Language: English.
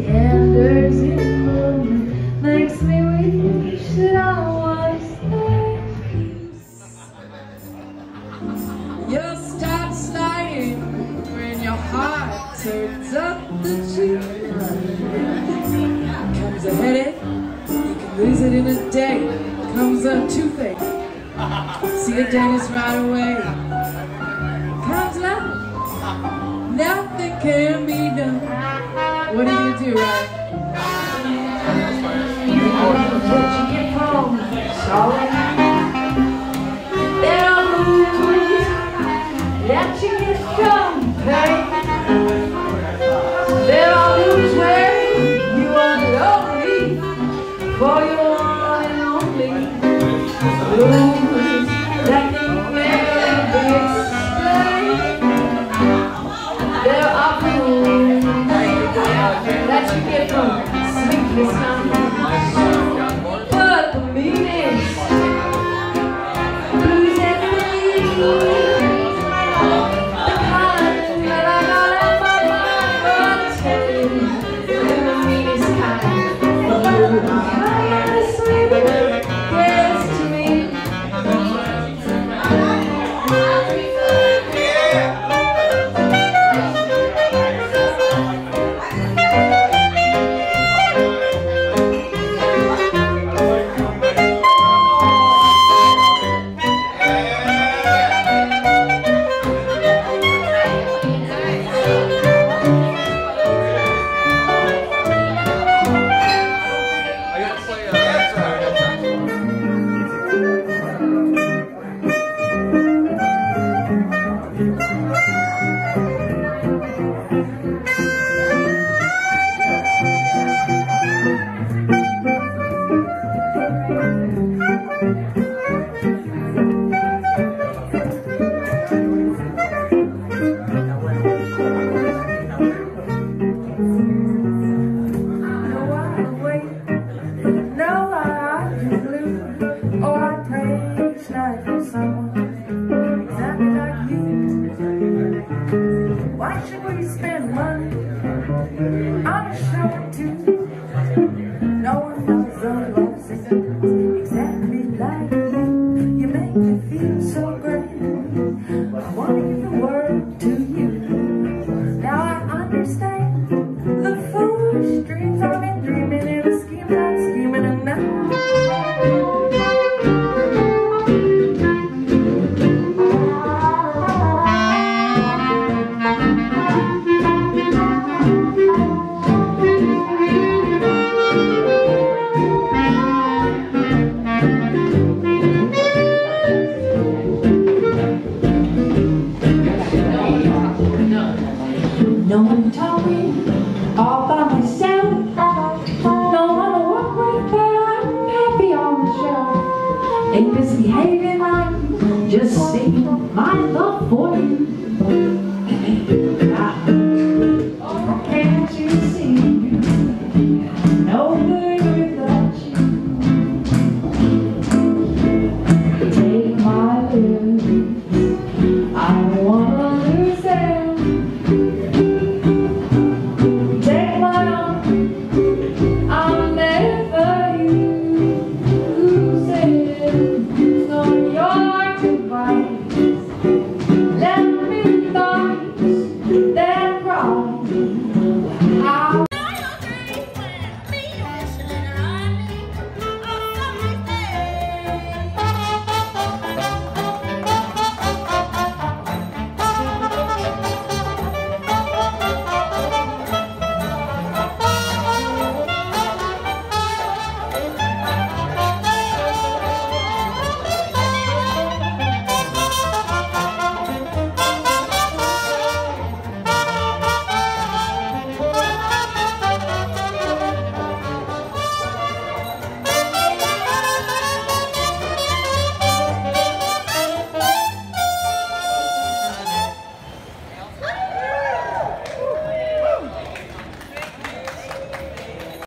meanders in home, makes me wish that I was there. You'll start sliding when your heart turns up the cheek. Comes a headache, you can lose it in a day. Comes a toothache, see a dentist right away. Comes love, nothing can be done. What are you gonna do, right? What you get home, sorry. There are moves that you get from pain. There are moves where you are lonely for your one and only. Blues that can never be explained. There are blues that you get from sleepless nights. But the meanings, blues and blues, the kind that I got out my mind, but tell you, they're the meanest kind. The kind of sweet gets to me. Why should we spend money on a show too? No one knows our lives exactly like you. You make me feel so great. I want to give the world to you. Now I understand the foolish dreams I've been dreaming and the schemes I'm scheming and now. No one taught me all by myself. No one to work with, but I'm happy on the shelf. Ain't misbehaving, I'm just singing my love for you.